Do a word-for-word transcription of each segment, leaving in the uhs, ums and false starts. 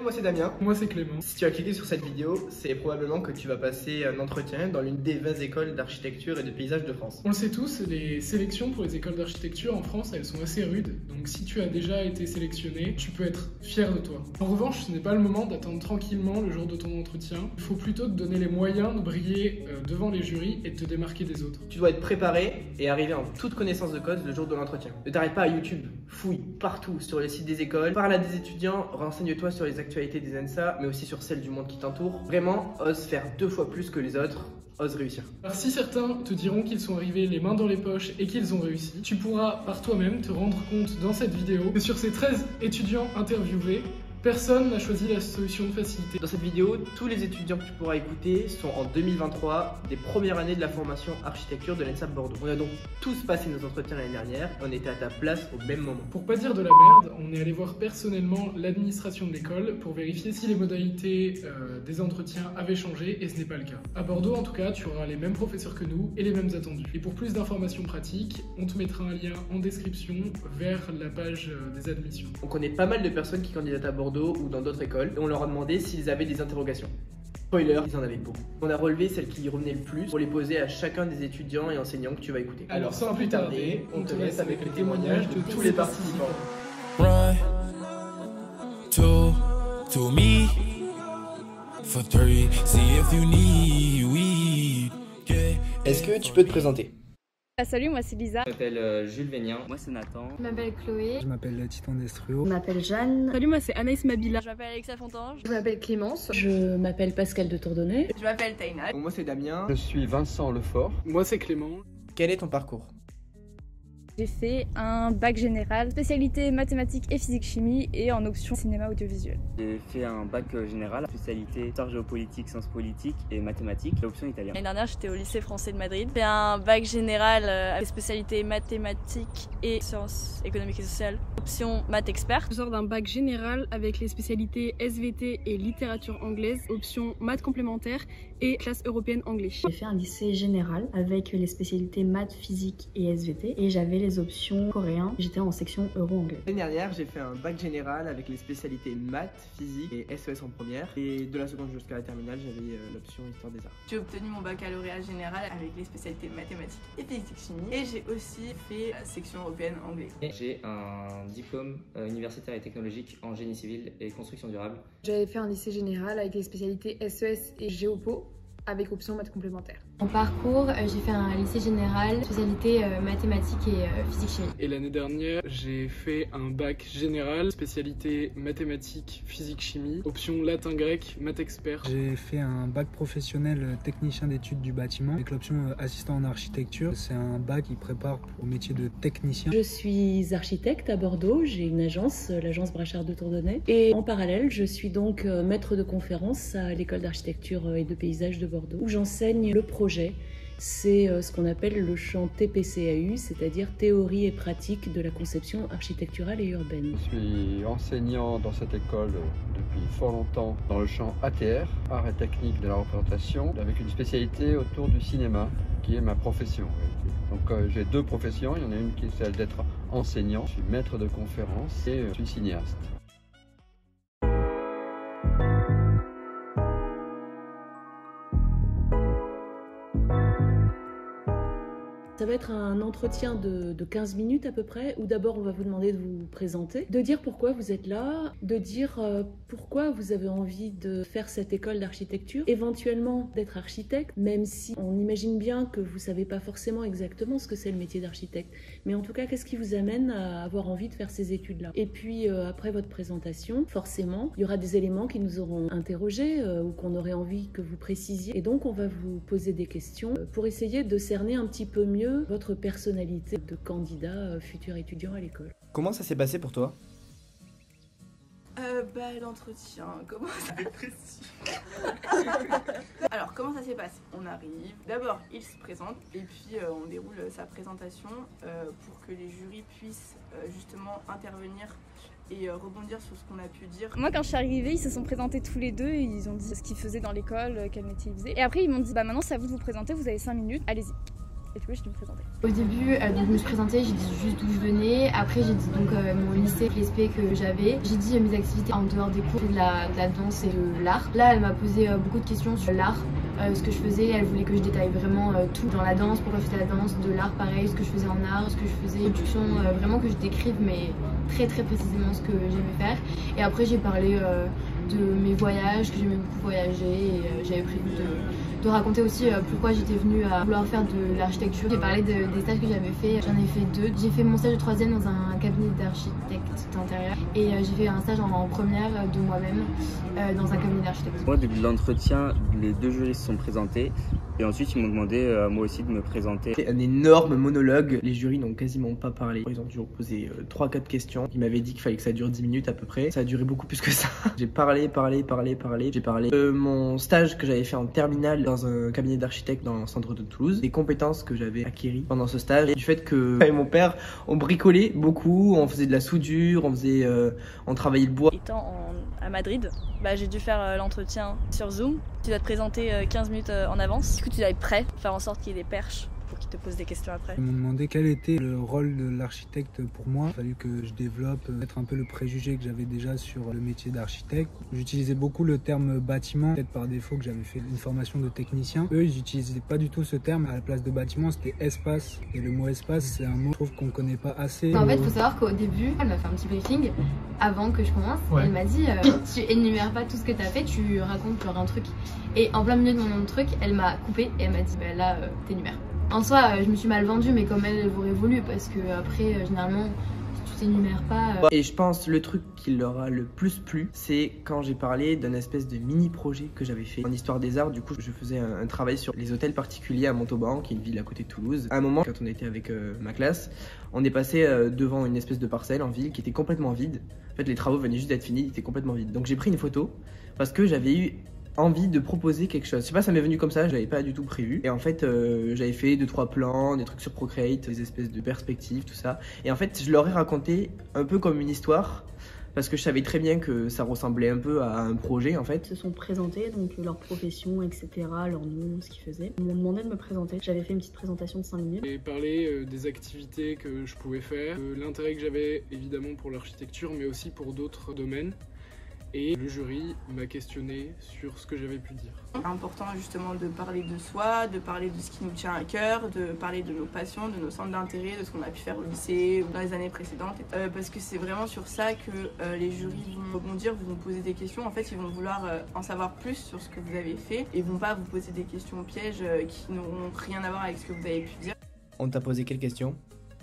moi c'est Damien. Moi c'est Clément. Si tu as cliqué sur cette vidéo, c'est probablement que tu vas passer un entretien dans l'une des vingt écoles d'architecture et de paysage de France. On le sait tous, les sélections pour les écoles d'architecture en France, elles sont assez rudes. Donc si tu as déjà été sélectionné, tu peux être fier de toi. En revanche, ce n'est pas le moment d'attendre tranquillement le jour de ton entretien. Il faut plutôt te donner les moyens de briller euh, devant les jurys et de te démarquer des autres. Tu dois être préparé et arriver en toute connaissance de cause le jour de l'entretien. Ne t'arrête pas à YouTube, fouille partout sur les sites des écoles, parle à des étudiants, renseigne-toi sur les actualités des ENSA, mais aussi sur celles du monde qui t'entoure. Vraiment, ose faire deux fois plus que les autres, ose réussir. Alors si certains te diront qu'ils sont arrivés les mains dans les poches et qu'ils ont réussi, tu pourras par toi-même te rendre compte dans cette vidéo que sur ces treize étudiants interviewés, personne n'a choisi la solution de facilité. Dans cette vidéo, tous les étudiants que tu pourras écouter sont en deux mille vingt-trois, des premières années de la formation architecture de l'ENSA Bordeaux. On a donc tous passé nos entretiens l'année dernière et on était à ta place au même moment. Pour pas dire de la merde, on est allé voir personnellement l'administration de l'école pour vérifier si les modalités euh, des entretiens avaient changé et ce n'est pas le cas. À Bordeaux en tout cas, tu auras les mêmes professeurs que nous et les mêmes attendus. Et pour plus d'informations pratiques, on te mettra un lien en description vers la page euh, des admissions. On connaît pas mal de personnes qui candidatent à Bordeaux ou dans d'autres écoles et on leur a demandé s'ils avaient des interrogations. Spoiler, ils en avaient beaucoup. On a relevé celles qui y revenaient le plus pour les poser à chacun des étudiants et enseignants que tu vas écouter. Alors sans plus tarder, on te laisse avec les témoignages de tous les participants. Run to to me for three. See if you need weed. Est-ce que tu peux te présenter? Ah, salut, moi c'est Lisa. Je m'appelle euh, Jules Vénien. Moi c'est Nathan. Je m'appelle Chloé. Je m'appelle Titan Destruo. Je m'appelle Jeanne. Salut, moi c'est Anaïs Mabila. Je m'appelle Alexa Fontange. Je m'appelle Clémence. Je m'appelle Pascal de Tourdonnais. Je m'appelle Taina. Bon, moi c'est Damien. Je suis Vincent Lefort. Moi c'est Clément. Quel est ton parcours? J'ai fait un bac général, spécialité mathématiques et physique-chimie et en option cinéma audiovisuel. J'ai fait un bac général, spécialité histoire géopolitique, sciences politiques et mathématiques, l'option italienne. L'année dernière, j'étais au lycée français de Madrid. J'ai fait un bac général avec spécialité mathématiques et sciences économiques et sociales, option maths expert. Je sors d'un bac général avec les spécialités S V T et littérature anglaise, option maths complémentaires et classe européenne anglais. J'ai fait un lycée général avec les spécialités maths, physique et S V T et j'avais les options coréen. J'étais en section euro-anglais. L'année dernière, j'ai fait un bac général avec les spécialités maths, physique et S E S en première. Et de la seconde jusqu'à la terminale, j'avais euh, l'option histoire des arts. J'ai obtenu mon baccalauréat général avec les spécialités mathématiques et physique-chimie. Et j'ai aussi fait la section européenne anglais. J'ai un diplôme euh, universitaire et technologique en génie civil et construction durable. J'avais fait un lycée général avec les spécialités S E S et Géopo, avec option maths complémentaire. En parcours, euh, j'ai fait un lycée général, spécialité euh, mathématiques et euh, physique-chimie. Et l'année dernière, j'ai fait un bac général, spécialité mathématiques, physique-chimie, option latin-grec, maths expert. J'ai fait un bac professionnel technicien d'études du bâtiment avec l'option assistant en architecture. C'est un bac qui prépare au métier de technicien. Je suis architecte à Bordeaux, j'ai une agence, l'agence Brachard de Tourdonnais. Et en parallèle, je suis donc maître de conférence à l'école d'architecture et de paysage de Bordeaux, où j'enseigne le projet. C'est ce qu'on appelle le champ T P C A U, c'est-à-dire théorie et pratique de la conception architecturale et urbaine. Je suis enseignant dans cette école depuis fort longtemps dans le champ A T R, art et technique de la représentation, avec une spécialité autour du cinéma, qui est ma profession. Donc euh, j'ai deux professions, il y en a une qui est celle d'être enseignant, je suis maître de conférence et je suis cinéaste. Ça va être un entretien de, de quinze minutes à peu près, où d'abord on va vous demander de vous présenter, de dire pourquoi vous êtes là, de dire euh, pourquoi vous avez envie de faire cette école d'architecture, éventuellement d'être architecte, même si on imagine bien que vous savez pas forcément exactement ce que c'est le métier d'architecte. Mais en tout cas, qu'est-ce qui vous amène à avoir envie de faire ces études-là? Et puis euh, après votre présentation, forcément, il y aura des éléments qui nous auront interrogés euh, ou qu'on aurait envie que vous précisiez. Et donc on va vous poser des questions euh, pour essayer de cerner un petit peu mieux votre personnalité de candidat euh, futur étudiant à l'école. Comment ça s'est passé pour toi? Euh, bah l'entretien, comment ça Alors comment ça s'est passé? On arrive, d'abord il se présente et puis euh, on déroule sa présentation euh, pour que les jurys puissent euh, justement intervenir et euh, rebondir sur ce qu'on a pu dire. Moi quand je suis arrivée, ils se sont présentés tous les deux et ils ont dit ce qu'ils faisaient dans l'école, quel métier ils faisaient. Et après ils m'ont dit bah maintenant c'est à vous de vous présenter, vous avez cinq minutes, allez-y. Et du coup, j'ai dû me présenter. Au début, euh, donc, je me suis présentée, j'ai dit juste d'où je venais. Après, j'ai dit donc euh, mon lycée, l'E S P que j'avais. J'ai dit euh, mes activités en dehors des cours, de la, de la danse et de l'art. Là, elle m'a posé euh, beaucoup de questions sur l'art, euh, ce que je faisais. Elle voulait que je détaille vraiment euh, tout dans la danse, pourquoi je faisais la danse, de l'art pareil, ce que je faisais en art, ce que je faisais, production, euh, vraiment que je décrive, mais très très précisément ce que j'aimais faire. Et après, j'ai parlé euh, de mes voyages, que j'aimais beaucoup voyager et euh, j'avais prévu de, de raconter aussi euh, pourquoi j'étais venue à vouloir faire de l'architecture. J'ai parlé de, des stages que j'avais fait, j'en ai fait deux. J'ai fait mon stage de troisième dans un cabinet d'architecte d'intérieur et euh, j'ai fait un stage en, en première de moi-même euh, dans un cabinet d'architecte. Moi, depuis l'entretien, les deux jurys se sont présentés et ensuite ils m'ont demandé euh, moi aussi de me présenter. C'est un énorme monologue, les jurys n'ont quasiment pas parlé. Ils ont toujours posé euh, trois quatre questions. Ils m'avaient dit qu'il fallait que ça dure dix minutes à peu près. Ça a duré beaucoup plus que ça. J'ai parlé, parlé, parlé, parlé. J'ai parlé de mon stage que j'avais fait en terminale dans un cabinet d'architecte dans le centre de Toulouse, des compétences que j'avais acquises pendant ce stage et du fait que moi et mon père on bricolait beaucoup, on faisait de la soudure, on faisait, euh, on travaillait le bois. Étant en, à Madrid, bah, j'ai dû faire euh, l'entretien sur Zoom. Tu dois te présenter euh, quinze minutes euh, en avance. Du coup, tu dois être prêt, faire en sorte qu'il y ait des perches pour qu'ils te posent des questions après. Ils m'ont demandé quel était le rôle de l'architecte pour moi. Il a fallu que je développe peut-être un peu le préjugé que j'avais déjà sur le métier d'architecte. J'utilisais beaucoup le terme bâtiment, peut-être par défaut que j'avais fait une formation de technicien. Eux, ils n'utilisaient pas du tout ce terme. À la place de bâtiment, c'était espace. Et le mot espace, c'est un mot, je trouve, qu'on ne connaît pas assez. En fait, il faut savoir qu'au début, elle m'a fait un petit briefing avant que je commence. Ouais. Elle m'a dit, euh, tu énumères pas tout ce que tu as fait, tu racontes genre un truc. Et en plein milieu de mon truc, elle m'a coupé et elle m'a dit, bah, là, euh, t'énumères. En soi, je me suis mal vendue, mais comme elle, elle aurait voulu, parce que après, généralement, tu t'énumères pas. Et je pense le truc qui leur a le plus plu, c'est quand j'ai parlé d'un espèce de mini-projet que j'avais fait en histoire des arts. Du coup, je faisais un, un travail sur les hôtels particuliers à Montauban, qui est une ville à côté de Toulouse. À un moment, quand on était avec euh, ma classe, on est passé euh, devant une espèce de parcelle en ville qui était complètement vide. En fait, les travaux venaient juste d'être finis, ils étaient complètement vides. Donc j'ai pris une photo parce que j'avais eu envie de proposer quelque chose. Je sais pas, ça m'est venu comme ça, je l'avais pas du tout prévu. Et en fait, euh, j'avais fait deux trois plans, des trucs sur Procreate, des espèces de perspectives, tout ça. Et en fait, je leur ai raconté un peu comme une histoire. Parce que je savais très bien que ça ressemblait un peu à un projet en fait. Ils se sont présentés, donc leur profession, et cetera, leur nom, ce qu'ils faisaient. Ils m'ont demandé de me présenter. J'avais fait une petite présentation de cinq minutes. J'ai parlé euh, des activités que je pouvais faire, euh, l'intérêt que j'avais évidemment pour l'architecture, mais aussi pour d'autres domaines. Et le jury m'a questionné sur ce que j'avais pu dire. C'est important justement de parler de soi, de parler de ce qui nous tient à cœur, de parler de nos passions, de nos centres d'intérêt, de ce qu'on a pu faire au lycée ou dans les années précédentes. Euh, parce que c'est vraiment sur ça que euh, les jurys vont rebondir, vont poser des questions. En fait, ils vont vouloir euh, en savoir plus sur ce que vous avez fait et vont pas vous poser des questions pièges euh, qui n'auront rien à voir avec ce que vous avez pu dire. On t'a posé quelle question ?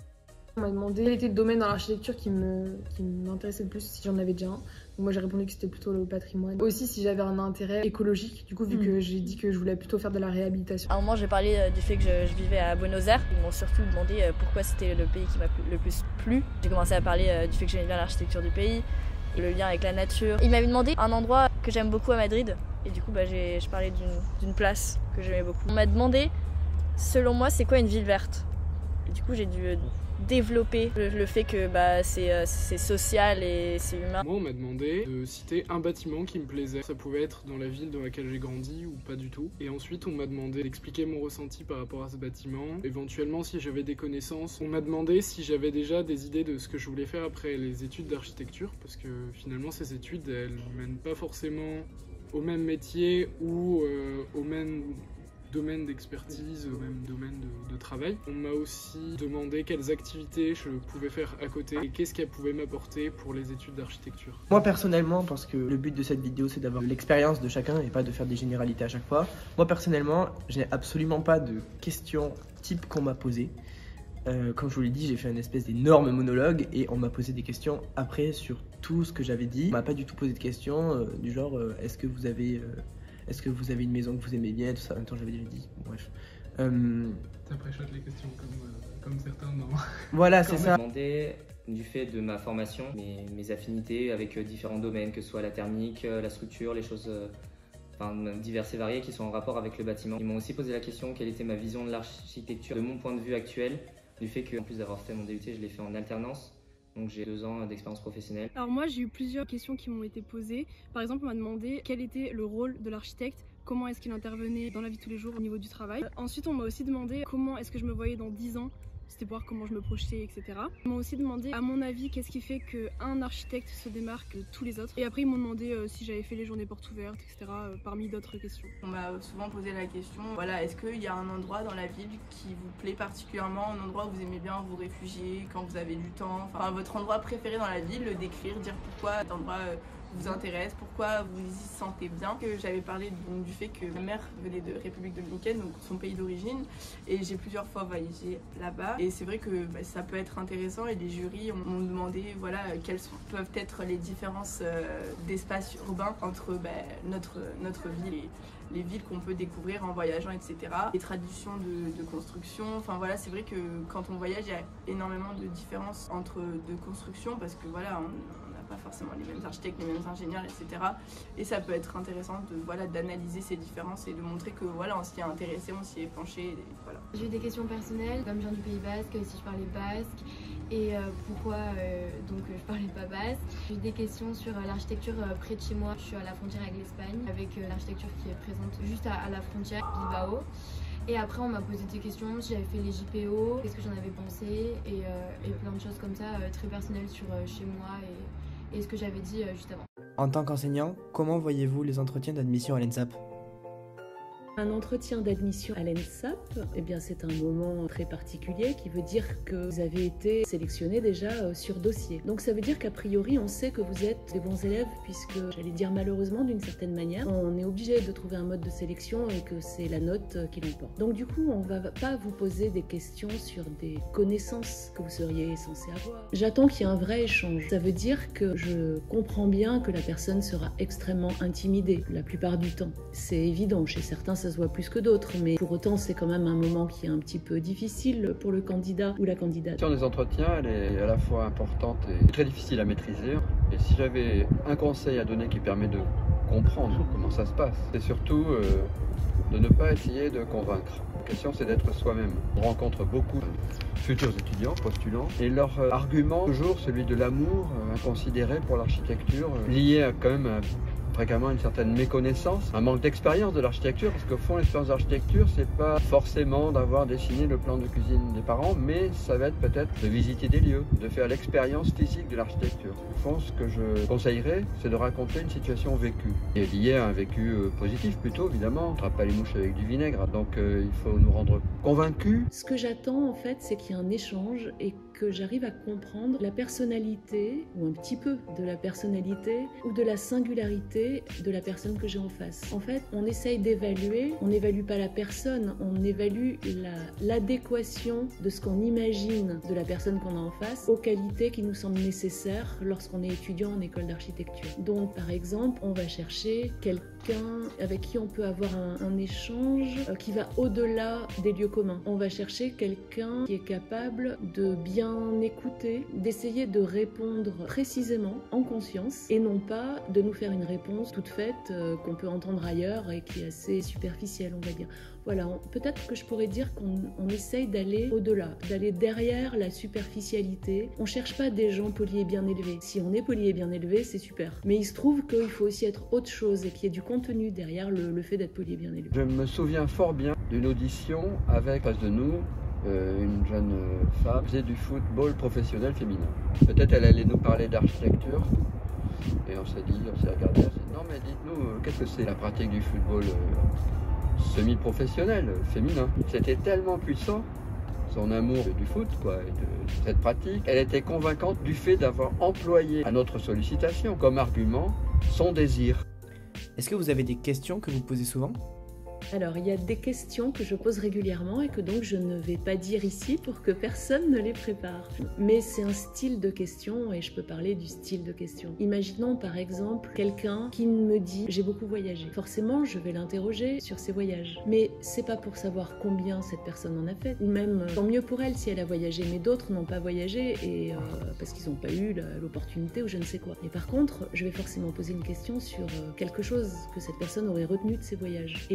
On m'a demandé quel était le domaine dans l'architecture qui me qui m'intéressait le plus, si j'en avais déjà un. Donc moi j'ai répondu que c'était plutôt le patrimoine. Aussi si j'avais un intérêt écologique, du coup vu mmh. que j'ai dit que je voulais plutôt faire de la réhabilitation. À un moment j'ai parlé euh, du fait que je, je vivais à Buenos Aires. Ils m'ont surtout demandé euh, pourquoi c'était le pays qui m'a le plus plu. J'ai commencé à parler euh, du fait que j'aimais bien l'architecture du pays, et le lien avec la nature. Ils m'avaient demandé un endroit que j'aime beaucoup à Madrid et du coup bah, j'ai, je parlais d'une place que j'aimais beaucoup. On m'a demandé selon moi c'est quoi une ville verte. Et du coup j'ai dû... Euh, développer le, le fait que bah, c'est euh, social et c'est humain. Moi on m'a demandé de citer un bâtiment qui me plaisait. Ça pouvait être dans la ville dans laquelle j'ai grandi ou pas du tout. Et ensuite on m'a demandé d'expliquer mon ressenti par rapport à ce bâtiment. Éventuellement si j'avais des connaissances. On m'a demandé si j'avais déjà des idées de ce que je voulais faire après les études d'architecture. Parce que finalement ces études elles mènent pas forcément au même métier ou euh, au même domaine d'expertise, au même domaine de, de travail. On m'a aussi demandé quelles activités je pouvais faire à côté et qu'est-ce qu'elles pouvaient m'apporter pour les études d'architecture. Moi personnellement, parce que le but de cette vidéo c'est d'avoir l'expérience de chacun et pas de faire des généralités à chaque fois, moi personnellement je n'ai absolument pas de questions type qu'on m'a posées. Euh, comme je vous l'ai dit, j'ai fait une espèce d'énorme monologue et on m'a posé des questions après sur tout ce que j'avais dit. On m'a pas du tout posé de questions euh, du genre euh, est-ce que vous avez... Euh, Est-ce que vous avez une maison que vous aimez bien, tout ça. En même temps, j'avais déjà dit. Bref. Euh... Ça préchote les questions comme, euh, comme certains, non. Voilà, c'est ça. Je me demandais du fait de ma formation, mes, mes affinités avec euh, différents domaines, que ce soit la thermique, euh, la structure, les choses euh, enfin, diverses et variées qui sont en rapport avec le bâtiment. Ils m'ont aussi posé la question quelle était ma vision de l'architecture de mon point de vue actuel, du fait qu'en plus d'avoir fait mon D U T, je l'ai fait en alternance. Donc j'ai deux ans d'expérience professionnelle. Alors moi j'ai eu plusieurs questions qui m'ont été posées. Par exemple on m'a demandé quel était le rôle de l'architecte, comment est-ce qu'il intervenait dans la vie de tous les jours au niveau du travail. Ensuite on m'a aussi demandé comment est-ce que je me voyais dans dix ans. C'était pour voir comment je me projetais, et cetera. Ils m'ont aussi demandé, à mon avis, qu'est-ce qui fait qu'un architecte se démarque de tous les autres. Et après, ils m'ont demandé euh, si j'avais fait les journées portes ouvertes, et cetera, euh, parmi d'autres questions. On m'a souvent posé la question, voilà, est-ce qu'il y a un endroit dans la ville qui vous plaît particulièrement, un endroit où vous aimez bien vous réfugier quand vous avez du temps, enfin votre endroit préféré dans la ville, le décrire, dire pourquoi cet endroit euh, vous intéresse, pourquoi vous y sentez bien. Que j'avais parlé donc, du fait que ma mère venait de République dominicaine, donc son pays d'origine, et j'ai plusieurs fois voyagé là-bas. Et c'est vrai que bah, ça peut être intéressant et les jurys m'ont demandé voilà, quelles sont, peuvent être les différences euh, d'espace urbain entre bah, notre, notre ville et les villes qu'on peut découvrir en voyageant, et cetera. Les traditions de, de construction, enfin voilà, c'est vrai que quand on voyage, il y a énormément de différences entre de construction parce que voilà, on, pas forcément les mêmes architectes, les mêmes ingénieurs, et cetera. Et ça peut être intéressant de voilà d'analyser ces différences et de montrer que voilà on s'y est intéressé, on s'y est penché. Et voilà. J'ai eu des questions personnelles, comme je viens du Pays Basque, si je parlais basque et euh, pourquoi euh, donc je parlais pas basque. J'ai eu des questions sur euh, l'architecture euh, près de chez moi. Je suis à la frontière avec l'Espagne, avec euh, l'architecture qui est présente juste à, à la frontière, Bilbao. Et après on m'a posé des questions si j'avais fait les J P O, qu'est-ce que j'en avais pensé et, euh, et plein de choses comme ça, euh, très personnelles sur euh, chez moi et, et ce que j'avais dit euh, juste avant. En tant qu'enseignant, comment voyez-vous les entretiens d'admission à l'E N S A P ? Un entretien d'admission à l'E N S A P, eh bien c'est un moment très particulier qui veut dire que vous avez été sélectionné déjà sur dossier. Donc ça veut dire qu'a priori on sait que vous êtes des bons élèves puisque, j'allais dire malheureusement d'une certaine manière, on est obligé de trouver un mode de sélection et que c'est la note qui l'emporte. Donc du coup on va pas vous poser des questions sur des connaissances que vous seriez censé avoir. J'attends qu'il y ait un vrai échange. Ça veut dire que je comprends bien que la personne sera extrêmement intimidée la plupart du temps. C'est évident, chez certains ça se voit plus que d'autres, mais pour autant c'est quand même un moment qui est un petit peu difficile pour le candidat ou la candidate. La question des entretiens, elle est à la fois importante et très difficile à maîtriser. Et si j'avais un conseil à donner qui permet de comprendre comment ça se passe, c'est surtout euh, de ne pas essayer de convaincre. La question c'est d'être soi-même. On rencontre beaucoup de futurs étudiants, postulants, et leur euh, argument, toujours celui de l'amour euh, inconsidéré pour l'architecture, euh, lié à quand même à fréquemment une certaine méconnaissance, un manque d'expérience de l'architecture, parce qu'au fond l'expérience d'architecture c'est pas forcément d'avoir dessiné le plan de cuisine des parents, mais ça va être peut-être de visiter des lieux, de faire l'expérience physique de l'architecture. Au fond ce que je conseillerais c'est de raconter une situation vécue, et liée à un vécu positif plutôt évidemment, on ne trappe pas les mouches avec du vinaigre, donc euh, il faut nous rendre convaincus. Ce que j'attends en fait c'est qu'il y ait un échange et que j'arrive à comprendre la personnalité, ou un petit peu de la personnalité, ou de la singularité de la personne que j'ai en face. En fait, on essaye d'évaluer, on n'évalue pas la personne, on évalue l'adéquation la, de ce qu'on imagine de la personne qu'on a en face aux qualités qui nous semblent nécessaires lorsqu'on est étudiant en école d'architecture. Donc, par exemple, on va chercher quelqu'un avec qui on peut avoir un, un échange qui va au-delà des lieux communs. On va chercher quelqu'un qui est capable de bien écouter, d'essayer de répondre précisément, en conscience, et non pas de nous faire une réponse toute faite euh, qu'on peut entendre ailleurs et qui est assez superficielle, on va dire. Voilà, peut-être que je pourrais dire qu'on on essaye d'aller au-delà, d'aller derrière la superficialité. On cherche pas des gens polis et bien élevés. Si on est poli et bien élevé, c'est super. Mais il se trouve qu'il faut aussi être autre chose et qu'il y ait du contenu derrière le, le fait d'être poli et bien élevé. Je me souviens fort bien d'une audition avec, face de nous, Euh, une jeune femme faisait du football professionnel féminin. Peut-être elle allait nous parler d'architecture et on s'est dit, on s'est regardé, on s'est dit non mais dites-nous euh, qu'est-ce que c'est la pratique du football euh, semi-professionnel euh, féminin. C'était tellement puissant son amour du foot quoi, et de cette pratique. Elle était convaincante du fait d'avoir employé à notre sollicitation comme argument son désir. Est-ce que vous avez des questions que vous posez souvent ? Alors, il y a des questions que je pose régulièrement et que donc je ne vais pas dire ici pour que personne ne les prépare. Mais c'est un style de question et je peux parler du style de question. Imaginons par exemple quelqu'un qui me dit « j'ai beaucoup voyagé ». Forcément, je vais l'interroger sur ses voyages. Mais c'est pas pour savoir combien cette personne en a fait. Ou même, tant mieux pour elle si elle a voyagé, mais d'autres n'ont pas voyagé et, euh, parce qu'ils n'ont pas eu l'opportunité ou je ne sais quoi. Et par contre, je vais forcément poser une question sur quelque chose que cette personne aurait retenu de ses voyages. Et là,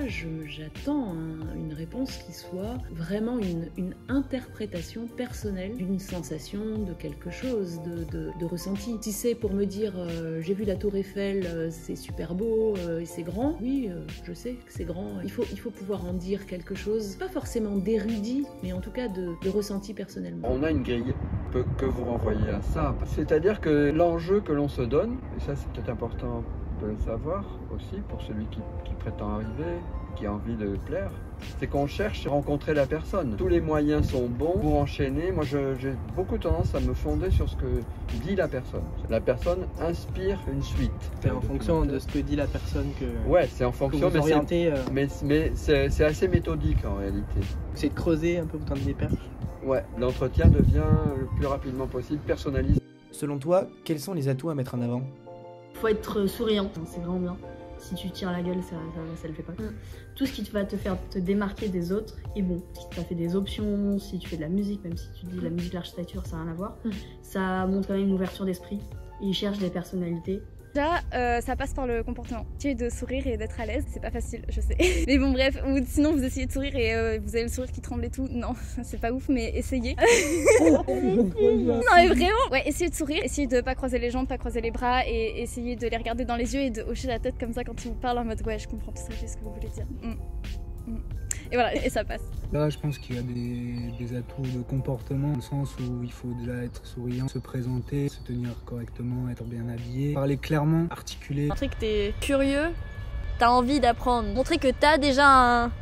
j'attends un, une réponse qui soit vraiment une, une interprétation personnelle d'une sensation, de quelque chose, de, de, de ressenti. Si c'est pour me dire euh, j'ai vu la tour Eiffel, euh, c'est super beau euh, et c'est grand, oui, euh, je sais que c'est grand. Il faut, il faut pouvoir en dire quelque chose, pas forcément d'érudit, mais en tout cas de, de ressenti personnellement. On a une grille que, que vous renvoyez à ça. C'est-à-dire que l'enjeu que l'on se donne, et ça c'est peut-être important de le savoir aussi pour celui qui, qui prétend arriver, qui a envie de plaire, c'est qu'on cherche à rencontrer la personne. Tous les moyens sont bons pour enchaîner. Moi, j'ai beaucoup tendance à me fonder sur ce que dit la personne. La personne inspire une suite. C'est en fonction de ce que dit la personne que. Ouais, c'est en fonction. Que vous orientez, euh... Mais, mais c'est assez méthodique en réalité. C'est de creuser un peu, vous tendez des perches. Ouais, l'entretien devient le plus rapidement possible personnalisé. Selon toi, quels sont les atouts à mettre en avant? Faut être souriant, c'est vraiment bien. Si tu tires la gueule, ça, ça, ça le fait pas. Mm. Tout ce qui va te faire te démarquer des autres est bon. Si tu as fait des options, si tu fais de la musique, même si tu dis la musique, l'architecture, ça n'a rien à voir, mm. ça montre quand même une ouverture d'esprit. Ils cherchent des personnalités. Déjà, euh, ça passe par le comportement. Essayer de sourire et d'être à l'aise, c'est pas facile, je sais. Mais bon, bref, ou sinon vous essayez de sourire et euh, vous avez le sourire qui tremble et tout. Non, c'est pas ouf, mais essayez. Non, mais vraiment. Ouais, essayez de sourire, essayez de pas croiser les jambes, pas croiser les bras et essayez de les regarder dans les yeux et de hocher la tête comme ça quand ils vous parlent en mode ouais, je comprends tout ça, je sais ce que vous voulez dire. Mm. Mm. Et voilà, et ça passe. Là, je pense qu'il y a des, des atouts de comportement, dans le sens où il faut déjà être souriant, se présenter, se tenir correctement, être bien habillé, parler clairement, articuler. Montrer que t'es curieux, t'as envie d'apprendre, montrer que t'as déjà un, un,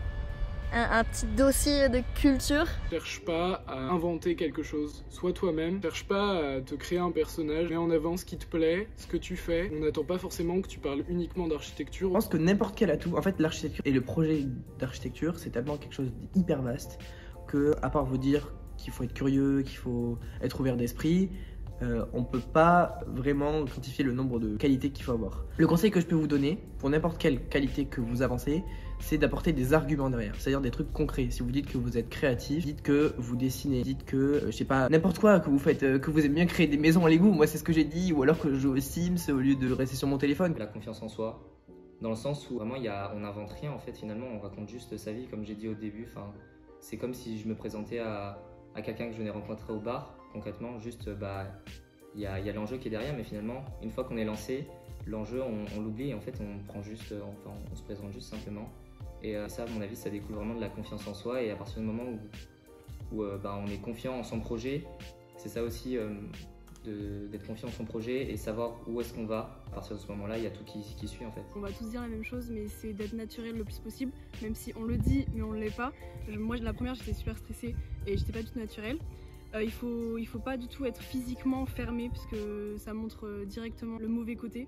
un petit dossier de culture. Cherche pas à inventer quelque chose, sois toi-même. Cherche pas à te créer un personnage, mets en avant ce qui te plaît, ce que tu fais. On n'attend pas forcément que tu parles uniquement d'architecture. Je pense que n'importe quel atout, en fait l'architecture et le projet d'architecture, c'est tellement quelque chose d'hyper vaste que, à part vous dire qu'il faut être curieux, qu'il faut être ouvert d'esprit, Euh, on peut pas vraiment quantifier le nombre de qualités qu'il faut avoir. Le conseil que je peux vous donner, pour n'importe quelle qualité que vous avancez, c'est d'apporter des arguments derrière, c'est-à-dire des trucs concrets. Si vous dites que vous êtes créatif, dites que vous dessinez, dites que, euh, je sais pas, n'importe quoi, que vous faites, euh, que vous aimez bien créer des maisons en Lego, moi c'est ce que j'ai dit, ou alors que je joue aux Sims au lieu de rester sur mon téléphone. La confiance en soi, dans le sens où vraiment y a, on n'invente rien en fait, finalement on raconte juste sa vie, comme j'ai dit au début. Enfin, c'est comme si je me présentais à, à quelqu'un que je venais rencontrer au bar, concrètement, juste bah il y a, y a l'enjeu qui est derrière, mais finalement une fois qu'on est lancé, l'enjeu on, on l'oublie et en fait on prend juste, enfin on se présente juste simplement. Et euh, ça à mon avis ça découle vraiment de la confiance en soi, et à partir du moment où, où euh, bah, on est confiant en son projet, c'est ça aussi euh, d'être confiant en son projet et savoir où est-ce qu'on va. À partir de ce moment là il y a tout qui, qui suit en fait. On va tous dire la même chose, mais c'est d'être naturel le plus possible, même si on le dit mais on ne l'est pas. Moi la première j'étais super stressée et j'étais pas du tout naturelle. Euh, il faut, il faut pas du tout être physiquement fermé parce que ça montre directement le mauvais côté.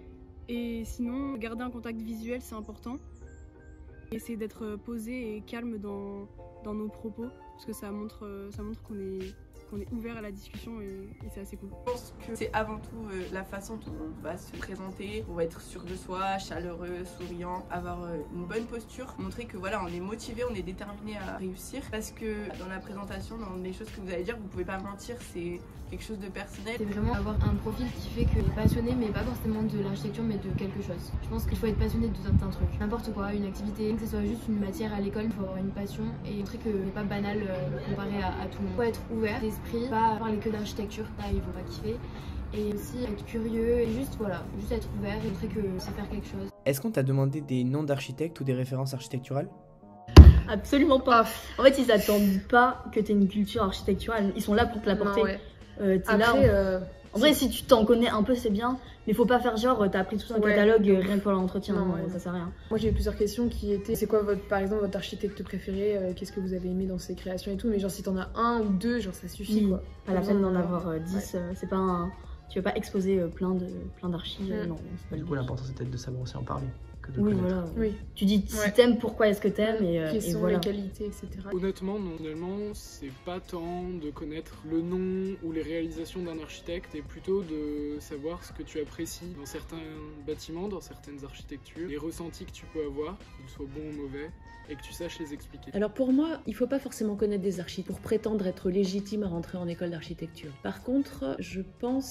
Et sinon, garder un contact visuel c'est important. Essayer d'être posé et calme dans, dans nos propos parce que ça montre, ça montre qu'on est, qu'on est ouvert à la discussion et, et c'est assez cool. Je pense que c'est avant tout euh, la façon dont on va se présenter, on va être sûr de soi, chaleureux, souriant, avoir euh, une bonne posture, montrer que voilà on est motivé, on est déterminé à réussir, parce que dans la présentation, dans les choses que vous allez dire, vous pouvez pas mentir, c'est quelque chose de personnel. C'est vraiment avoir un profil qui fait que est passionné, mais pas forcément de l'architecture, mais de quelque chose. Je pense qu'il faut être passionné de certains trucs, n'importe quoi, une activité, que ce soit juste une matière à l'école, il faut avoir une passion et montrer que c'est pas banal euh, comparé à, à tout le monde. Il faut être ouvert d'esprit, pas parler que d'architecture, là ils vont pas kiffer. Et aussi être curieux et juste voilà, juste être ouvert et montrer que c'est faire quelque chose. Est-ce qu'on t'a demandé des noms d'architectes ou des références architecturales? Absolument pas. En fait, ils attendent pas que tu aies une culture architecturale. Ils sont là pour te l'apporter. Ouais. Euh, Après, là, en... euh, en vrai, si tu t'en connais un peu, c'est bien. Mais faut pas faire genre, t'as appris tout un ouais. catalogue euh, rien que pour l'entretien. Non, Non, ouais. ça sert à rien. Moi, j'ai eu plusieurs questions qui étaient c'est quoi, votre, par exemple, votre architecte préféré euh, Qu'est-ce que vous avez aimé dans ses créations et tout. Mais genre, si t'en as un ou deux, genre, ça suffit Oui, quoi. pas la besoin peine d'en d'en avoir avoir. euh, dix. Ouais. euh, c'est pas un... Tu veux pas exposer euh, plein de plein d'archives. euh, Mm. Non, c'est pas Du le coup, but. l'important c'est peut-être de savoir aussi en parler. Que de Oui, connaître. voilà. Oui. Tu dis si Ouais. t'aimes, pourquoi est-ce que t'aimes et, euh, Quelles et sont voilà. les qualités, et cetera. Honnêtement, non. Finalement, c'est pas tant de connaître le nom ou les réalisations d'un architecte, et plutôt de savoir ce que tu apprécies dans certains bâtiments, dans certaines architectures, les ressentis que tu peux avoir, qu'ils soient bons ou mauvais, et que tu saches les expliquer. Alors pour moi, il faut pas forcément connaître des architectes pour prétendre être légitime à rentrer en école d'architecture. Par contre, je pense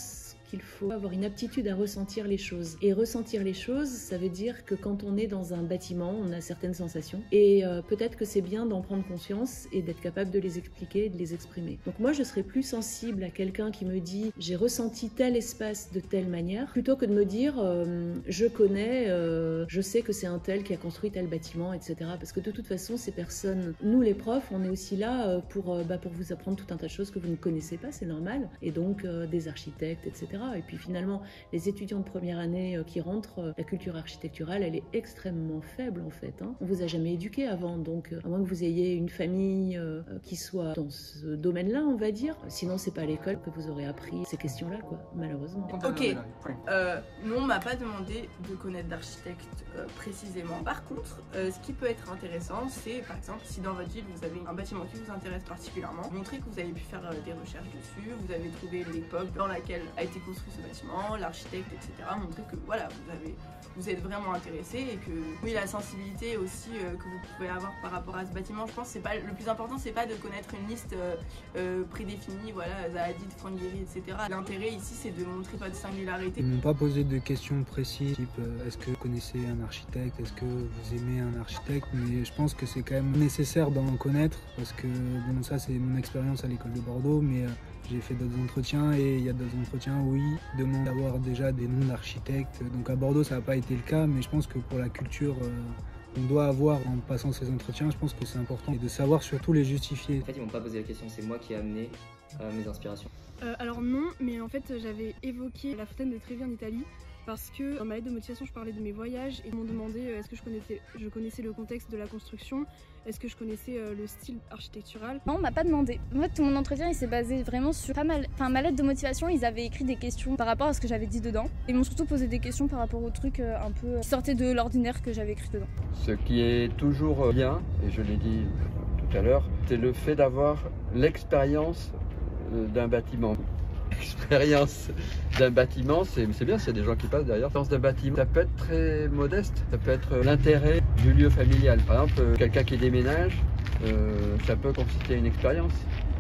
qu'il faut avoir une aptitude à ressentir les choses. Et ressentir les choses, ça veut dire que quand on est dans un bâtiment, on a certaines sensations. Et euh, peut-être que c'est bien d'en prendre conscience et d'être capable de les expliquer et de les exprimer. Donc moi, je serais plus sensible à quelqu'un qui me dit « j'ai ressenti tel espace de telle manière » plutôt que de me dire euh, « je connais, euh, je sais que c'est un tel qui a construit tel bâtiment, et cetera » Parce que de toute façon, ces personnes, nous les profs, on est aussi là pour, euh, bah, pour vous apprendre tout un tas de choses que vous ne connaissez pas, c'est normal. Et donc euh, des architectes, et cetera. Et puis finalement, les étudiants de première année euh, qui rentrent, euh, la culture architecturale, elle est extrêmement faible en fait. Hein. On vous a jamais éduqué avant, donc euh, à moins que vous ayez une famille euh, qui soit dans ce domaine-là, on va dire. Sinon, c'est pas à l'école que vous aurez appris ces questions-là, quoi, malheureusement. Ok, euh, nous on m'a pas demandé de connaître d'architecte euh, précisément. Par contre, euh, ce qui peut être intéressant, c'est par exemple si dans votre ville vous avez un bâtiment qui vous intéresse particulièrement, montrer que vous avez pu faire euh, des recherches dessus, vous avez trouvé l'époque dans laquelle a été construit ce bâtiment, l'architecte, et cetera. Montrer que voilà, vous avez, vous êtes vraiment intéressé et que oui, la sensibilité aussi euh, que vous pouvez avoir par rapport à ce bâtiment, je pense c'est pas le plus important, c'est pas de connaître une liste euh, euh, prédéfinie, voilà, Zaha Hadid, Franck Gehry, et cetera. L'intérêt ici, c'est de montrer votre singularité. Ils m'ont pas posé de questions précises, type euh, est-ce que vous connaissez un architecte, est-ce que vous aimez un architecte, mais je pense que c'est quand même nécessaire d'en connaître parce que bon, ça c'est mon expérience à l'école de Bordeaux, mais euh, j'ai fait d'autres entretiens et il y a d'autres entretiens où ils demandent d'avoir déjà des noms d'architectes. Donc à Bordeaux ça n'a pas été le cas, mais je pense que pour la culture euh, on doit avoir en passant ces entretiens, je pense que c'est important et de savoir surtout les justifier. En fait, ils m'ont pas posé la question, c'est moi qui ai amené euh, mes inspirations. Euh, alors non, mais en fait j'avais évoqué la fontaine de Trévi en Italie parce que dans ma lettre de motivation je parlais de mes voyages et ils m'ont demandé euh, est-ce que je connaissais, je connaissais le contexte de la construction, est-ce que je connaissais euh, le style architectural. Non, on m'a pas demandé. Moi, tout mon entretien il s'est basé vraiment sur pas mal. Enfin, ma lettre de motivation, ils avaient écrit des questions par rapport à ce que j'avais dit dedans. Ils m'ont surtout posé des questions par rapport aux trucs euh, un peu qui sortaient de l'ordinaire que j'avais écrit dedans. Ce qui est toujours bien, et je l'ai dit tout à l'heure, c'est le fait d'avoir l'expérience d'un bâtiment. L'expérience d'un bâtiment, c'est bien, s'il y a des gens qui passent derrière. L'expérience d'un bâtiment, ça peut être très modeste, ça peut être l'intérêt du lieu familial. Par exemple, quelqu'un qui déménage, euh, ça peut constituer une expérience.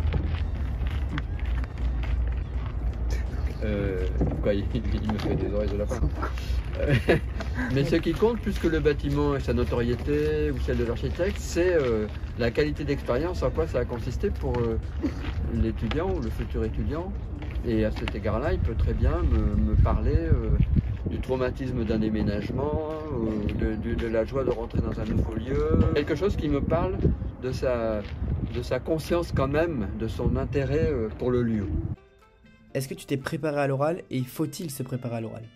Euh, quoi, il, il me fait des oreilles de lapin. Mais ce qui compte plus que le bâtiment et sa notoriété ou celle de l'architecte, c'est euh, la qualité d'expérience, en quoi ça a consisté pour euh, l'étudiant ou le futur étudiant. Et à cet égard-là, il peut très bien me, me parler euh, du traumatisme d'un déménagement, euh, de, de, de la joie de rentrer dans un nouveau lieu. Quelque chose qui me parle de sa, de sa conscience quand même, de son intérêt euh, pour le lieu. Est-ce que tu t'es préparé à l'oral et faut-il se préparer à l'oral?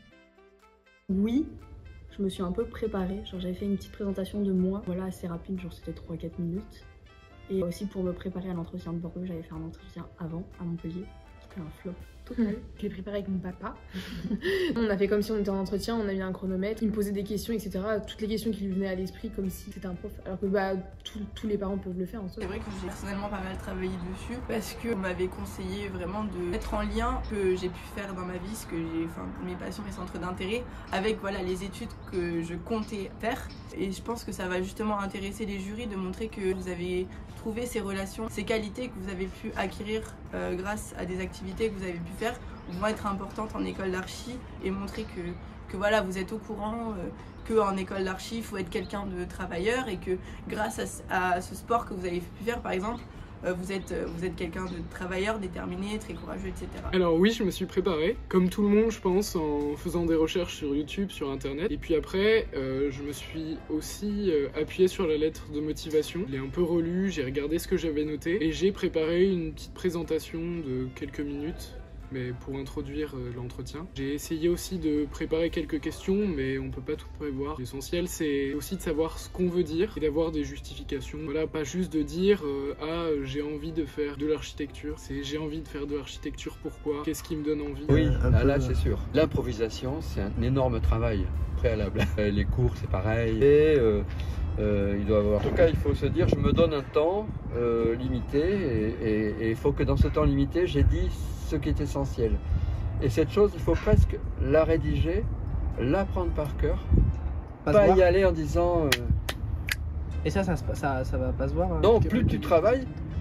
Oui, je me suis un peu préparée. Genre j'avais fait une petite présentation de moi, voilà, assez rapide, genre c'était trois à quatre minutes. Et aussi pour me préparer à l'entretien de Bordeaux, j'avais fait un entretien avant à Montpellier. C'était un flop total. Je l'ai préparé avec mon papa. On a fait comme si on était en entretien, on a mis un chronomètre, il me posait des questions, et cetera. Toutes les questions qui lui venaient à l'esprit comme si c'était un prof. Alors que bah tous les parents peuvent le faire en soi. C'est vrai que j'ai personnellement pas mal travaillé dessus parce qu'on m'avait conseillé vraiment de mettre en lien ce que j'ai pu faire dans ma vie, ce que j'ai, enfin mes passions, mes centres d'intérêt, avec voilà les études que je comptais faire. Et je pense que ça va justement intéresser les jurys de montrer que vous avez trouvé ces relations, ces qualités que vous avez pu acquérir euh, grâce à des activités que vous avez pu faire vont être importantes en école d'archi et montrer que, que voilà, vous êtes au courant euh, qu'en école d'archi, il faut être quelqu'un de travailleur et que grâce à, à ce sport que vous avez pu faire par exemple, euh, vous êtes, vous êtes quelqu'un de travailleur, déterminé, très courageux, et cetera. Alors oui, je me suis préparé, comme tout le monde je pense, en faisant des recherches sur YouTube, sur internet. Et puis après, euh, je me suis aussi euh, appuyé sur la lettre de motivation. Je l'ai un peu relue, j'ai regardé ce que j'avais noté et j'ai préparé une petite présentation de quelques minutes. Mais pour introduire euh, l'entretien. J'ai essayé aussi de préparer quelques questions, mais on peut pas tout prévoir. L'essentiel, c'est aussi de savoir ce qu'on veut dire et d'avoir des justifications. Voilà, pas juste de dire euh, ah j'ai envie de faire de l'architecture. C'est j'ai envie de faire de l'architecture. Pourquoi? Qu'est-ce qui me donne envie? Oui, là, là c'est sûr. L'improvisation, c'est un énorme travail préalable. Les cours, c'est pareil. Et euh, euh, il doit avoir. En tout cas, il faut se dire, je me donne un temps euh, limité, et il faut que dans ce temps limité, j'ai dit ce qui est essentiel. Et cette chose, il faut presque la rédiger, l'apprendre par cœur, pas, pas y aller en disant... Euh... Et ça, ça, ça, ça va pas se voir hein, Non, plus tu travailles,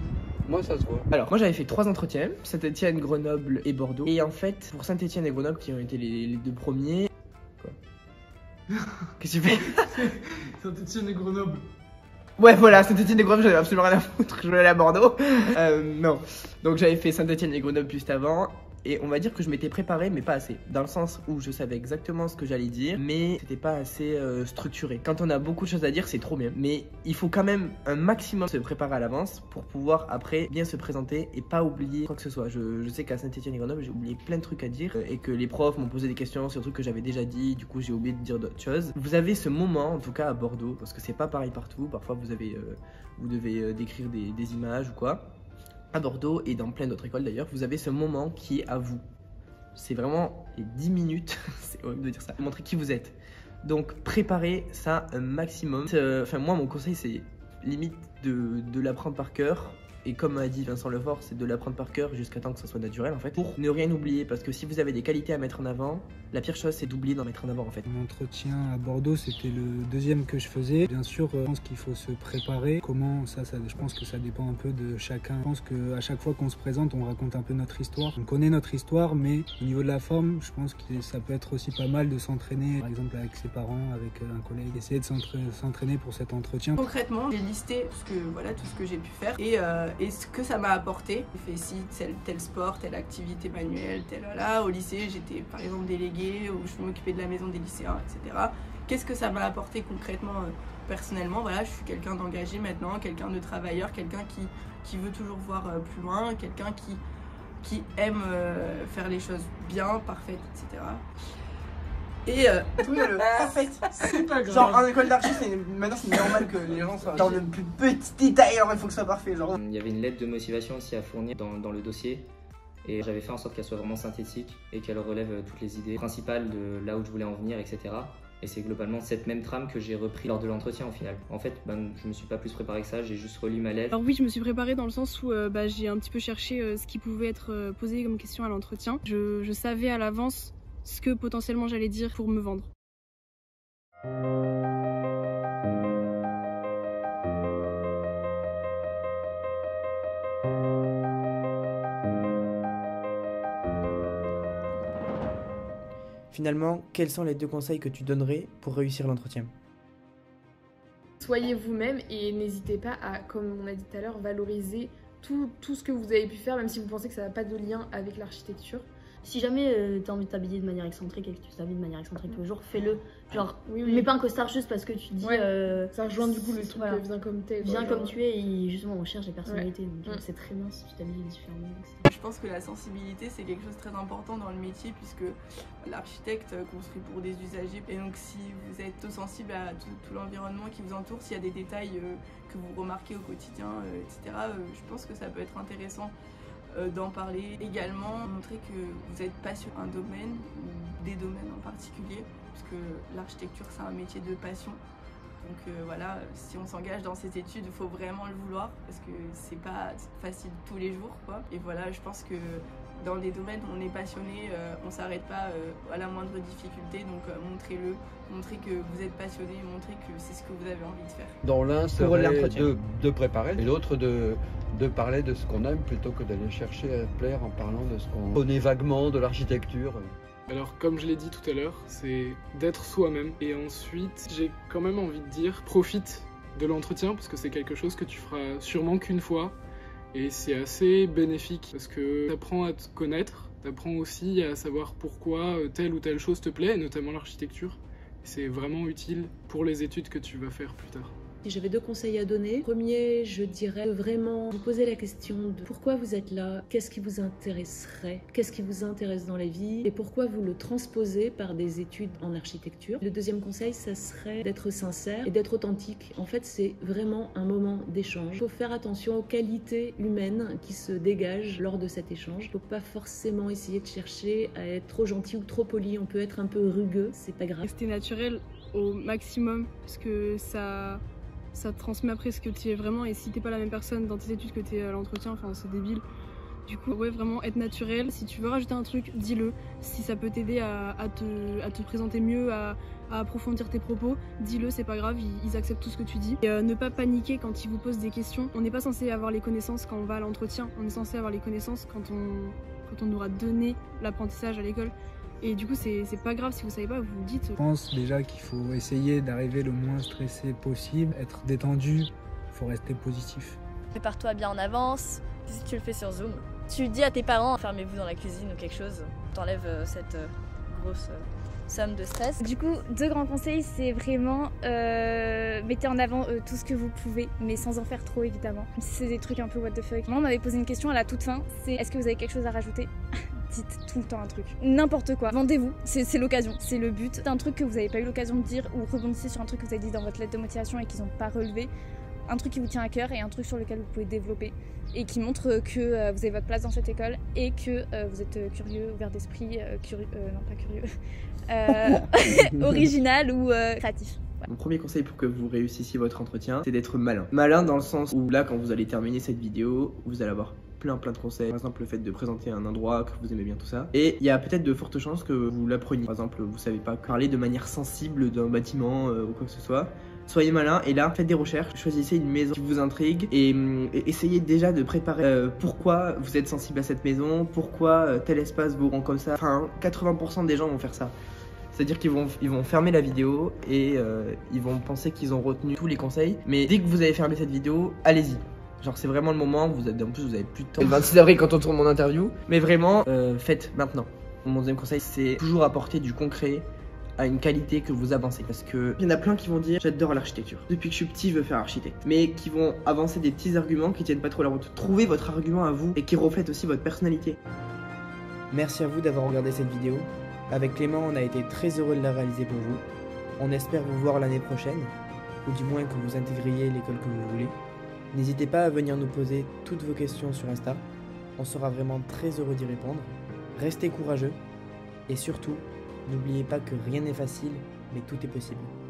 Moi, ça se voit. Alors, moi j'avais fait trois entretiens, Saint-Etienne, Grenoble et Bordeaux. Et en fait, pour Saint-Etienne et Grenoble, qui ont été les, les deux premiers... Quoi? Qu'est-ce que tu fais? Saint-Etienne et Grenoble. Ouais, voilà, Saint-Etienne et Grenoble, j'avais absolument rien à foutre, je voulais aller à Bordeaux. Euh, non. Donc j'avais fait Saint-Etienne et Grenoble juste avant. Et on va dire que je m'étais préparé, mais pas assez. Dans le sens où je savais exactement ce que j'allais dire, mais c'était pas assez euh, structuré. Quand on a beaucoup de choses à dire, c'est trop bien. Mais il faut quand même un maximum se préparer à l'avance pour pouvoir après bien se présenter et pas oublier quoi que ce soit. Je, je sais qu'à Saint-Etienne et Grenoble, j'ai oublié plein de trucs à dire et que les profs m'ont posé des questions sur des trucs que j'avais déjà dit. Du coup, j'ai oublié de dire d'autres choses. Vous avez ce moment, en tout cas à Bordeaux, parce que c'est pas pareil partout. Parfois, vous avez, euh, vous devez euh, décrire des, des images ou quoi. À Bordeaux et dans plein d'autres écoles d'ailleurs, vous avez ce moment qui est à vous. C'est vraiment les dix minutes, c'est horrible de dire ça, montrer qui vous êtes. Donc préparez ça un maximum. Euh, enfin moi mon conseil c'est limite de, de l'apprendre par cœur. Et comme a dit Vincent Lefort, c'est de l'apprendre par cœur jusqu'à temps que ça soit naturel en fait. Pour ne rien oublier, parce que si vous avez des qualités à mettre en avant, la pire chose c'est d'oublier d'en mettre en avant en fait. Mon entretien à Bordeaux, c'était le deuxième que je faisais. Bien sûr, je pense qu'il faut se préparer. Comment ça, ça, je pense que ça dépend un peu de chacun. Je pense qu'à chaque fois qu'on se présente, on raconte un peu notre histoire. On connaît notre histoire, mais au niveau de la forme, je pense que ça peut être aussi pas mal de s'entraîner, par exemple avec ses parents, avec un collègue, essayer de s'entraîner pour cet entretien. Concrètement, j'ai listé ce que, voilà, tout ce que j'ai pu faire et, euh, et ce que ça m'a apporté. J'ai fait si tel, tel sport, telle activité manuelle, tel là. Au lycée, j'étais par exemple déléguée ou je m'occupais de la maison des lycéens, et cetera. Qu'est-ce que ça m'a apporté concrètement, euh, personnellement? Voilà, je suis quelqu'un d'engagé maintenant, quelqu'un de travailleur, quelqu'un qui, qui veut toujours voir euh, plus loin, quelqu'un qui, qui aime euh, faire les choses bien, parfaites, et cetera. Et euh, le parfait, c'est pas grave. Genre en école d'archi, maintenant c'est normal que les gens soient dans le plus petit détail, alors il faut que ce soit parfait. Genre. Il y avait une lettre de motivation aussi à fournir dans, dans le dossier. Et j'avais fait en sorte qu'elle soit vraiment synthétique et qu'elle relève toutes les idées principales de là où je voulais en venir, et cetera. Et c'est globalement cette même trame que j'ai repris lors de l'entretien au final. En fait, ben, je me suis pas plus préparé que ça, j'ai juste relu ma lettre. Alors oui, je me suis préparée dans le sens où euh, bah, j'ai un petit peu cherché euh, ce qui pouvait être euh, posé comme question à l'entretien. Je, je savais à l'avance ce que potentiellement j'allais dire pour me vendre. Finalement, quels sont les deux conseils que tu donnerais pour réussir l'entretien? Soyez vous-même et n'hésitez pas à, comme on a dit tout à l'heure, valoriser tout, tout ce que vous avez pu faire, même si vous pensez que ça n'a pas de lien avec l'architecture. Si jamais euh, tu as envie de t'habiller de manière excentrique et que tu t'habilles de manière excentrique tous les jours, fais-le. Genre, oui, oui. mets pas un costard juste parce que tu dis. Ouais. Euh, ça rejoint du coup le truc voilà. que viens comme t'es. Viens genre... comme tu es et justement on cherche des personnalités. Ouais. Donc Mm. c'est très bien si tu t'habilles différemment, et cetera. Je pense que la sensibilité c'est quelque chose de très important dans le métier puisque l'architecte construit pour des usagers et donc si vous êtes tout sensible à tout, tout l'environnement qui vous entoure, s'il y a des détails euh, que vous remarquez au quotidien, euh, et cetera, euh, je pense que ça peut être intéressant euh, d'en parler. Également, montrer que vous êtes passionné d'un domaine ou des domaines en particulier puisque l'architecture c'est un métier de passion. Donc euh, voilà, si on s'engage dans ces études, il faut vraiment le vouloir parce que c'est pas facile tous les jours, quoi. Et voilà, je pense que dans les domaines où on est passionné, euh, on s'arrête pas euh, à la moindre difficulté. Donc euh, montrez-le, montrez que vous êtes passionné, montrez que c'est ce que vous avez envie de faire. Dans l'un, c'est de, de préparer et l'autre de, de parler de ce qu'on aime plutôt que d'aller chercher à plaire en parlant de ce qu'on connaît vaguement de l'architecture. Alors comme je l'ai dit tout à l'heure, c'est d'être soi-même. Et ensuite, j'ai quand même envie de dire, profite de l'entretien parce que c'est quelque chose que tu feras sûrement qu'une fois. Et c'est assez bénéfique parce que t'apprends à te connaître, t'apprends aussi à savoir pourquoi telle ou telle chose te plaît, notamment l'architecture. C'est vraiment utile pour les études que tu vas faire plus tard. Si j'avais deux conseils à donner, premier, je dirais vraiment vous poser la question de pourquoi vous êtes là, qu'est-ce qui vous intéresserait, qu'est-ce qui vous intéresse dans la vie et pourquoi vous le transposez par des études en architecture. Le deuxième conseil, ça serait d'être sincère et d'être authentique. En fait, c'est vraiment un moment d'échange. Il faut faire attention aux qualités humaines qui se dégagent lors de cet échange. Il ne faut pas forcément essayer de chercher à être trop gentil ou trop poli. On peut être un peu rugueux, c'est pas grave. Rester naturel au maximum parce que ça... ça te transmet après ce que tu es vraiment et si t'es pas la même personne dans tes études que t'es à l'entretien, enfin c'est débile. Du coup, ouais, vraiment être naturel. Si tu veux rajouter un truc, dis-le. Si ça peut t'aider à, à, te, à te présenter mieux, à, à approfondir tes propos, dis-le, c'est pas grave, ils, ils acceptent tout ce que tu dis. Et euh, ne pas paniquer quand ils vous posent des questions. On n'est pas censé avoir les connaissances quand on va à l'entretien, on est censé avoir les connaissances quand on, quand on aura donné l'apprentissage à l'école. Et du coup, c'est pas grave si vous savez pas, vous le dites. Je pense déjà qu'il faut essayer d'arriver le moins stressé possible, être détendu, il faut rester positif. Prépare-toi bien en avance, si tu le fais sur Zoom. Tu dis à tes parents, fermez-vous dans la cuisine ou quelque chose, t'enlèves euh, cette euh, grosse euh, somme de stress. Du coup, deux grands conseils, c'est vraiment euh, mettez en avant euh, tout ce que vous pouvez, mais sans en faire trop évidemment. Si c'est des trucs un peu what the fuck. Moi, on m'avait posé une question à la toute fin, c'est est-ce que vous avez quelque chose à rajouter? Dites tout le temps un truc, n'importe quoi, vendez-vous, c'est l'occasion, c'est le but. C'est un truc que vous n'avez pas eu l'occasion de dire ou rebondissez sur un truc que vous avez dit dans votre lettre de motivation et qu'ils n'ont pas relevé. Un truc qui vous tient à cœur et un truc sur lequel vous pouvez développer et qui montre que euh, vous avez votre place dans cette école et que euh, vous êtes curieux, ouvert d'esprit, euh, curieux, euh, non pas curieux, euh, original ou euh, créatif. Ouais. Mon premier conseil pour que vous réussissiez votre entretien, c'est d'être malin. Malin dans le sens où là, quand vous allez terminer cette vidéo, vous allez avoir plein plein de conseils. Par exemple, le fait de présenter un endroit, que vous aimez bien tout ça. Et il y a peut-être de fortes chances que vous l'appreniez. Par exemple, vous savez pas parler de manière sensible d'un bâtiment euh, ou quoi que ce soit. Soyez malin et là, faites des recherches, choisissez une maison qui vous intrigue et, et essayez déjà de préparer euh, pourquoi vous êtes sensible à cette maison, pourquoi euh, tel espace vous rend comme ça. Enfin, quatre-vingts pour cent des gens vont faire ça. C'est-à-dire qu'ils vont, ils vont fermer la vidéo et euh, ils vont penser qu'ils ont retenu tous les conseils. Mais dès que vous avez fermé cette vidéo, allez-y. Genre c'est vraiment le moment, vous avez, en plus vous avez plus de temps. Le vingt-six avril quand on tourne mon interview. Mais vraiment, euh, faites maintenant. Mon deuxième conseil, c'est toujours apporter du concret à une qualité que vous avancez. Parce que il y en a plein qui vont dire j'adore l'architecture. Depuis que je suis petit, je veux faire architecte. Mais qui vont avancer des petits arguments qui tiennent pas trop la route. Trouvez votre argument à vous et qui reflète aussi votre personnalité. Merci à vous d'avoir regardé cette vidéo. Avec Clément, on a été très heureux de la réaliser pour vous. On espère vous voir l'année prochaine, ou du moins que vous intégriez l'école que vous voulez. N'hésitez pas à venir nous poser toutes vos questions sur Insta. On sera vraiment très heureux d'y répondre. Restez courageux et surtout, n'oubliez pas que rien n'est facile, mais tout est possible.